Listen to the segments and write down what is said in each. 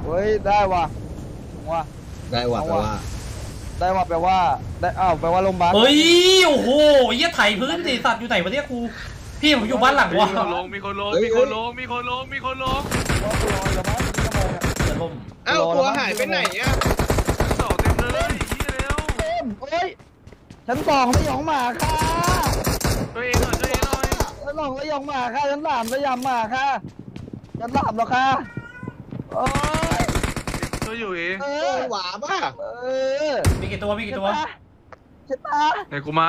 เฮ้ยได้ว่ะว่ะได้ว่ะแปลว่าได้ว่ะแปลว่าได้แปลว่าลมบ้าเฮ้ยโอ้โหเยี่ยไถพื้นดิสัตว์อยู่ไหนวะเนี่ยกูพี่ผมอยู่บ้านหลังวะมีคนลงมีคนลงมีคนลงมีคนลงจะล่มเอ้าตัวหายไปไหนอ่ะสองเต็มเลยที่เร็วเฮ้ยชั้นสองสยองหมาค่ะตัวเองหน่อยตัวเองหน่อยชั้นสองสยองหมาค่ะชั้นสามสยามหมาค่ะชั้นสามหรอค่ะโอ้ยตัวอยู่เองหวาป่ะมีกี่ตัวมีกี่ตัวเช็ดตาไอ้กูมา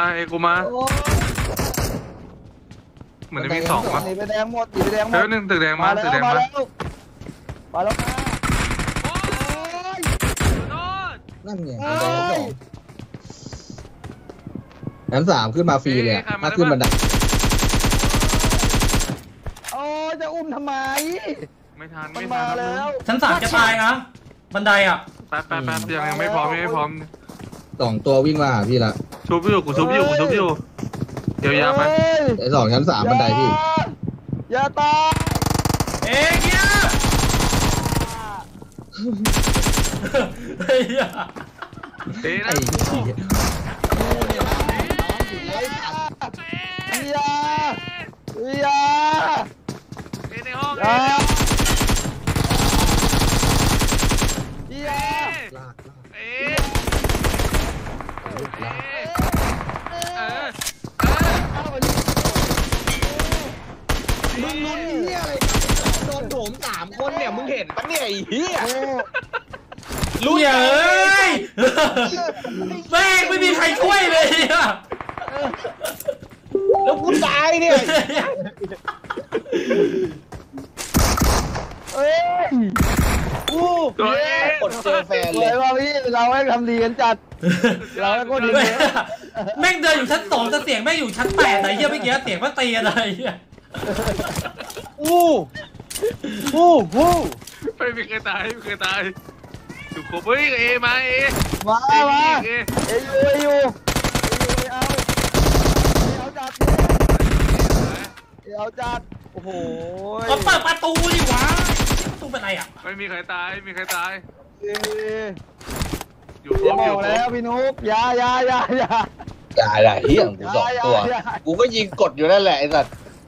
เหมือนจะมี2มั้งหนีไปแดงหมดหนีไปแดงหมดเฮ้ยนึงตึกแดงมาตึกแดงมาแล้วค่ะนั่นไงชั้น3ขึ้นมาฟรีเลยถ้าขึ้นบันไดโอ้จะอุ้มทำไมไม่ทันมันมาแล้วชั้น3จะตายนะบันไดอ่ะแป๊บยังไม่พร้อม 2ตัววิ่งมาหาพี่ละชุบอยู่กูชุบอยู่เดี๋ยวยาไปไอ้2ชั้น3บันไดพี่อย่าตายเอ้ยเนี่ยเฮ้ยนะอย่าในห้องมึงลุ้นเหี้ยอะไรโดนโถม3คนเนี่ยมึงเห็นปะเนี่ยไอ้เหี้ยรู้เอ้ยแม่งไม่มีใครช่วยเลยแล้วกูตายเนี่ยตัวเองกดเจอแฟนเลยว่าพี่เราให้ทำดีกันจัดเราให้ก็ดีแม่งเดินอยู่ชั้น2แต่เสียงแม่งอยู่ชั้น8ไหนเหี้ยเมื่อกี้เสียงว่าตีอะไรเหี้ยไม่มีใครตายถูกครบเฮ้ยเอมามาอยู่เอาจัดโอ้โหก็เปิดประตูดิวะประตูเป็นไรอ่ะไม่มีใครตายอยู่บอกแล้วพี่นุ๊กอย่าเหี้ยกู2ตัวกูก็ยิงกดอยู่นั่นแหละไอ้สัตว์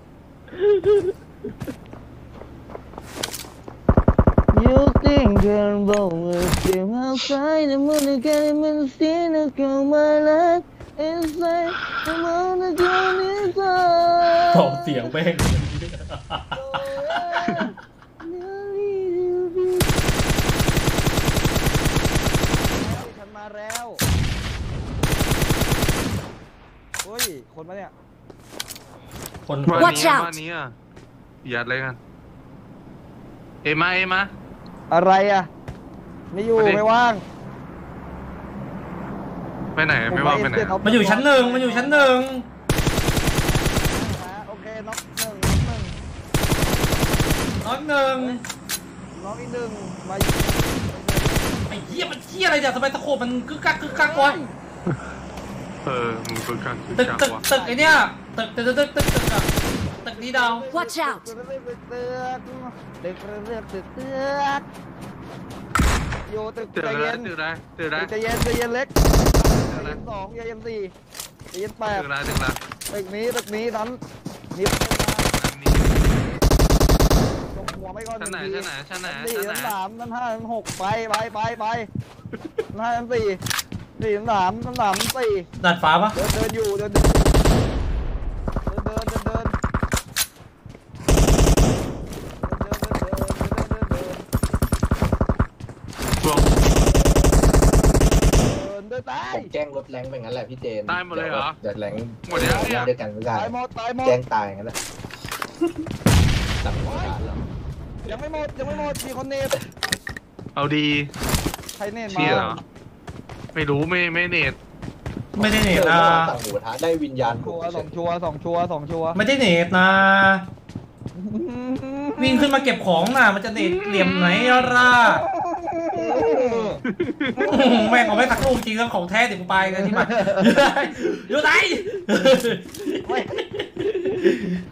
You think about it outside the moon again and see the girl my life inside the moon again inside ส่งเสียงแม่งฉันมาแล้วเฮ้ยคนมาเนี่ยคนวันนี้อ่ะยัดเลยกันเอมาอะไรอ่ะไม่อยู่ไม่ว่างไปไหนไม่ว่างไปไหนมันอยู่ชั้น1โอเคน็อก1มาไอ้เหี้ยมันเหี้ยอะไรเนี่ยทำไมตะโขบมันกึกกักวะมึงกึกกักตึกไอ้เนี่ยตึกอะตึกนี้ดาว Watch out อยู่ตึกใจเย็นใจเย็นเล็ก2ใจเย็น4ใจเย็น8ตึกนี้นั้นนี่ลงหัวไม่ก่อนชั้นไหนชั้น3ชั้น5ชั้น6ไปชั้น5ชั้น4 4ชั้น3ชั้น4 ดาดฟ้าปะเดินอยู่เดินตายแจ้งรถแรงไปงั้นแหละพี่เจนตายหมดเลยเหรอจะแรงหมดแล้วเนี่ยด้วยกันไม่ได้ตายหมดแจ้งตายงั้นแหละยังไม่หมดมีคนเนตเอาดีใครเนตมาไม่รู้ไม่เนตไม่ได้เนตนะหมูท้าได้วิญญาณ 2 ชัวร์ไม่ได้เนตนะวิ่งขึ้นมาเก็บของน่ะมันจะเนตเหลี่ยมไหนล่ะแม่งเอาไม่ทักลูกจริงแล้วของแท้ถึงไปกันที่มันอยู่ไหน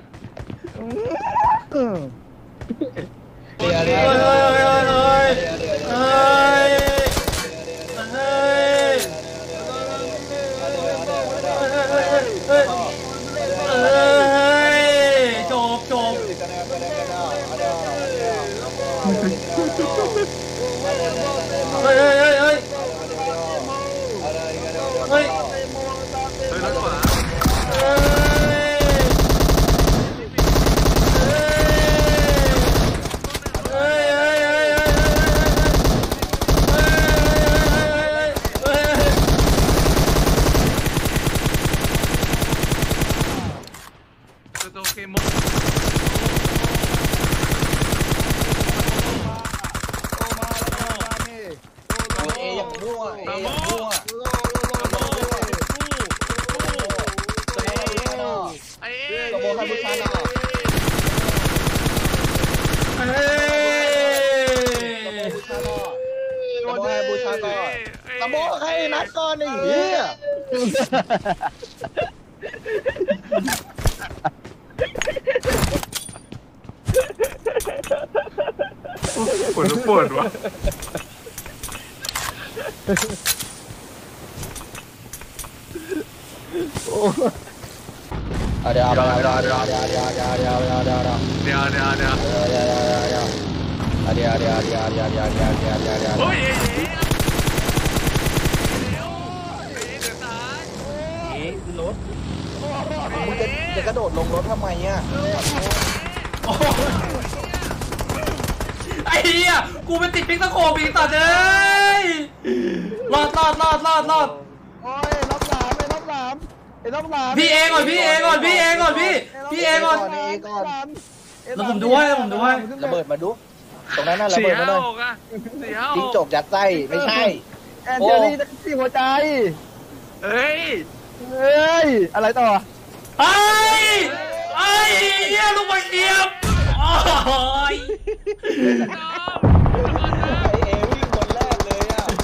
เดี๋ยวเฮ้ยเฮ้ยเฮ้ยเฮ้ยเฮ้ยเฮ้ยรถขวา โอเคหมดเออย่างมั่วเออย่างมั่วไอ้กระโบให้ผู้ชายหน่อย กระโบให้บูชาก่อนกระโบให้นัดก่อนไอ้เหี้ยปวดว่ะเดี๋ยวเฮ้ยรถมึงจะกระโดดลงรถทำไมอ่ะไอ้เหี้ยกูไปติดปิ๊กตะโขบอีกต่อเลยรอดโอ้ยล็อกสามไอ้ล็อกสามพี่เอก่อนพี่แล้วผมด้วยระเบิดมาดูตรงนั้นน่ะระสี่เบิดมาห้าเลยหกอ่ะสี่ห้าหจิ้งกจกยัดไส้ไม่ใช่แอนเจลี่ที่หัวใจเฮ้ยเฮ้ยอะไรต่อไอ้เหี้ยลูกบอลเกียบโอ้ยไอเอวิ่งคนแรกเลยอ่ะ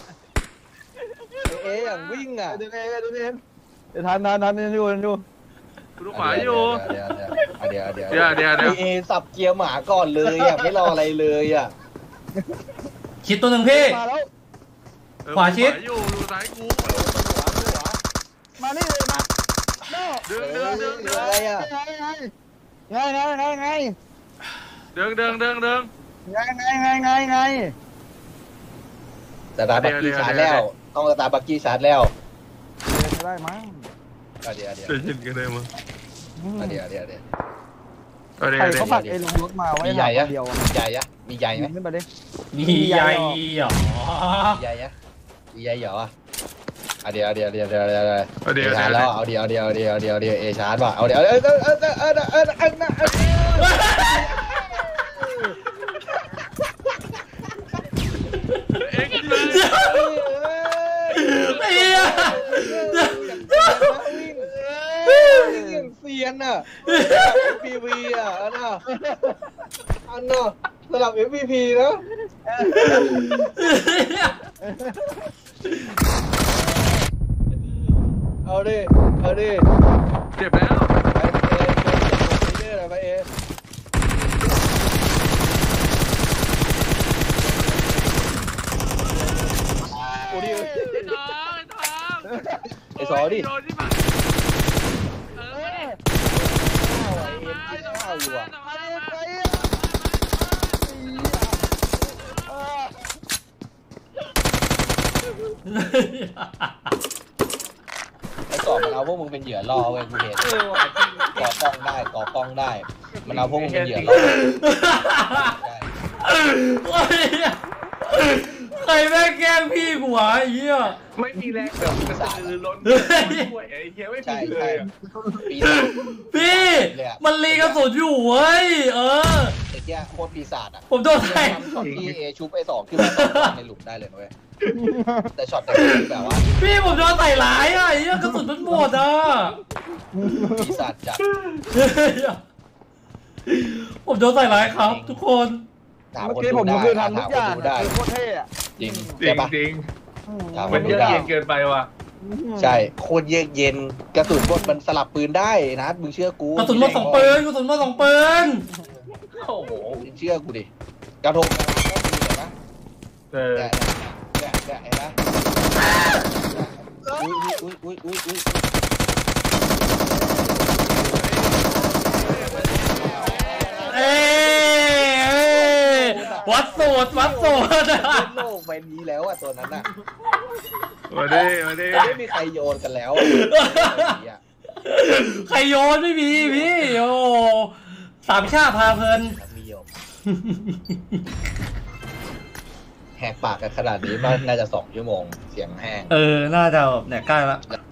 ไอเออย่างวิ่งอ่ะเดี๋ยวทันอยู่ลูกขวาอยู่เดี๋ยวเดี๋ยวไอเอสับเกียร์หมาก่อนเลยอ่ะไม่รออะไรเลยอ่ะคิดตัวหนึ่งพี่มาแล้วขวาชิดอยู่ดูซ้ายกูมานี่เลยมาโน่เดินอะไรอ่ะไงเดินแต่ตาบักกี้ชาร์จแล้วต้องตาบักกี้ชาร์จแล้วไม่ได้มั้งเดี๋ยวจะยินกันได้มั้งเดี๋ยวใครเขาฝากเอลงรถมาไว้มีใหญ่อะเดียวมีใหญ่อะมีใหญ่ไหมขึ้นมาดิมีใหญ่เหรอมีใหญ่อะมีใหญ่เหรอเดี๋ยวชาร์จแล้วเอาเดี๋ยวเอชาร์จว่ะเอาเดี๋ยวเอ็กซ์เลยไอ้เหี้ยวิ่งเซียนอ่ะ FPV อ่ะอันน่ะสลับ FPV นะเอาดิเจ็บแล้วไปเอโอ้ดิไอ้ซอดิโดนที่มันข้าวอยู่อ่ะไอ้กอบมันเอาพวกมึงเป็นเหยื่อล่อเว้ยกูเห็นก่อกล้องได้มันเอาพวกมึงเป็นเหยื่อล่อใครแม่งแกล้งพี่กูวะไอ้เหี้ยไม่มีแรงแบบมันจะล้นด้วยไอ้เหี้ยไม่มีเลยพี่มันรีกระสุนอยู่เว้ยไอ้เจ้าโคตรปีศาจอ่ะผมโดนใส่ช็อตที่เอชุบไอ้2ขึ้นมาในหลุมได้เลยนะเว้ยแต่ช็อตแต่แบบว่าพี่ผมโดนใส่ร้ายอ่ะไอ้เหี้ยกระสุนมันหมดอ่ะปีศาจจัดผมโดนใส่ร้ายครับทุกคนเมื่อกี้ผมคือทำทุกอย่างคือโคตรเท่อะจริงจริงถามมันดูเยอะได้เย็นเกินไปว่ะใช่โคตรเยือกเย็นกระสุนบดมันสลับปืนได้นะมึงเชื่อกูกระสุนหมด2 ปืนกระสุนหมด2 ปืนโอ้โหเชื่อกูดิกระทงก็มีนะเออเนี่ยเห็นไหมอุ้ยวัดสูตรวัดสูตรโลกใบนี้แล้วอะตัวนั้นอะมาดิมาดิไม่มีใครโยนกันแล้วอะใครโยนไม่มีพี่โอ้สามชาพาเพลินมีโยนแหกปากกันขนาดนี้น่าจะ2 ชั่วโมงเสียงแห้งน่าจะแบบเนี่ยใกล้ละแล้ว